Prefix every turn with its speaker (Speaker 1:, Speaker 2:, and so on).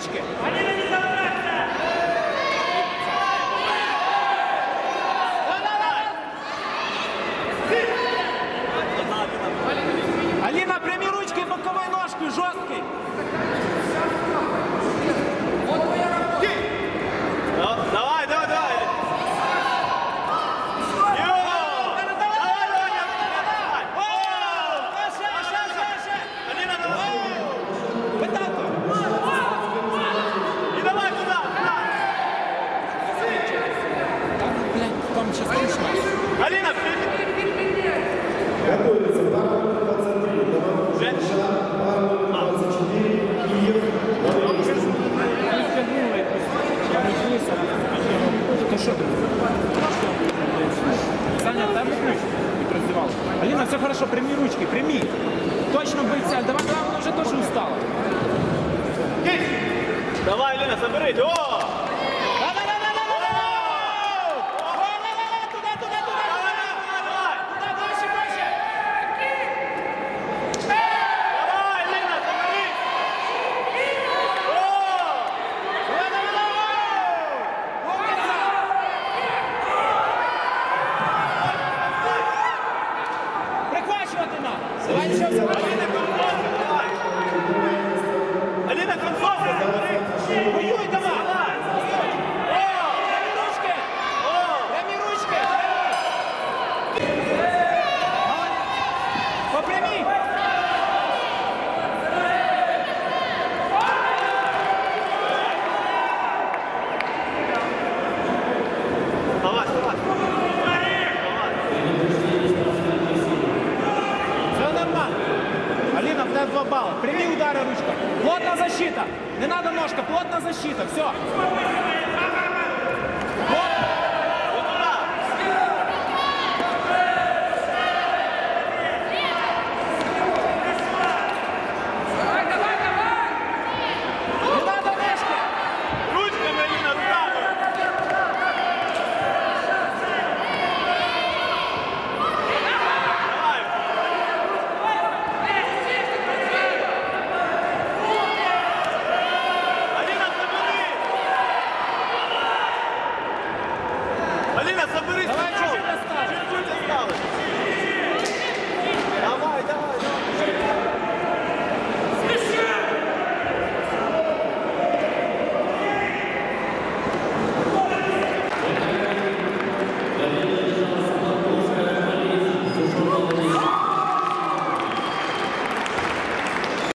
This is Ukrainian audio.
Speaker 1: ручки. Аліна, прямі ручки, боковою ножкою, жорсткий.
Speaker 2: Давай, давай, давай. Аліна, давай.
Speaker 1: Питанко.
Speaker 2: І давай туди.
Speaker 1: Блядь, там сейчас точно.
Speaker 2: Аліна,
Speaker 3: Готовится пара 23. Женщина, пара 24. Киев.
Speaker 1: То що? Саня, дай мне ключ. Алина, все хорошо, прими ручки, прими. Точно быть цель. Давай, давай, она уже тоже устала.
Speaker 2: давай, Аліна, заберіть. О!
Speaker 1: Прихвачувати нам. Давай, еще все.
Speaker 2: Аліна, концовка, забери.
Speaker 1: Воюй, давай. Прямі ручки. Прямі ручки. Попрямі.
Speaker 2: Давай, давай.
Speaker 1: Все нормально. Алина, в тебе 2 балла. Прими удары ручка. Плотная защита. Не надо ножка, плотная защита. Все. Вот.